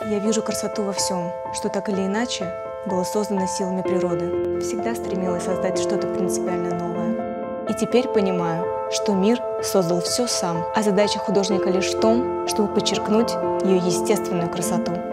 Я вижу красоту во всем, что так или иначе было создано силами природы. Всегда стремилась создать что-то принципиально новое. И теперь понимаю, что мир создал все сам, а задача художника лишь в том, чтобы подчеркнуть ее естественную красоту.